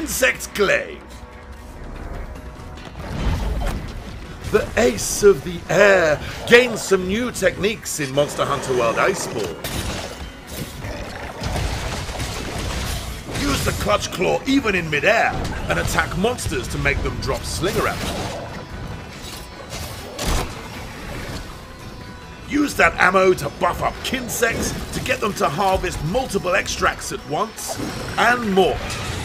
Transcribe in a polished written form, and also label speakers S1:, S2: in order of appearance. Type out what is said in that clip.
S1: Insect Glaive. The Ace of the Air gains some new techniques in Monster Hunter World Iceborne. Use the Clutch Claw even in midair and attack monsters to make them drop Slinger ammo. Use that ammo to buff up Kinsects to get them to harvest multiple extracts at once, and more.